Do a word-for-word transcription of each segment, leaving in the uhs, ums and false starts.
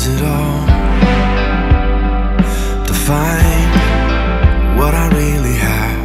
it all to find what I really have?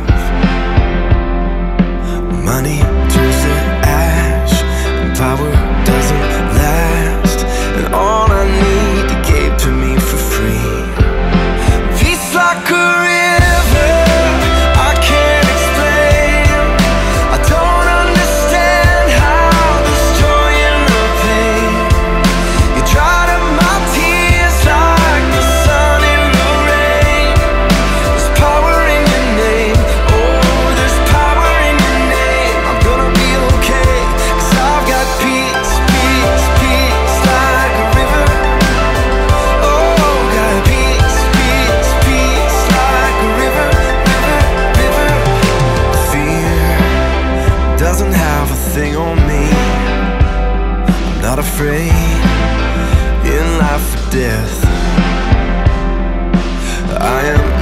Money turns to ash, and power doesn't last, and all I need you gave to me for free. Peace like a river, I can't explain. I don't understand how there's joy in the pain. You dried up my tears like the sun in the rain. There's power in your name, oh, there's power in your name. I'm gonna be okay, 'cause I've got peace, peace, peace like a river. Oh, got peace, peace, peace like a river, river, river. Fear doesn't have a thing on me. I'm not afraid in life or death. I am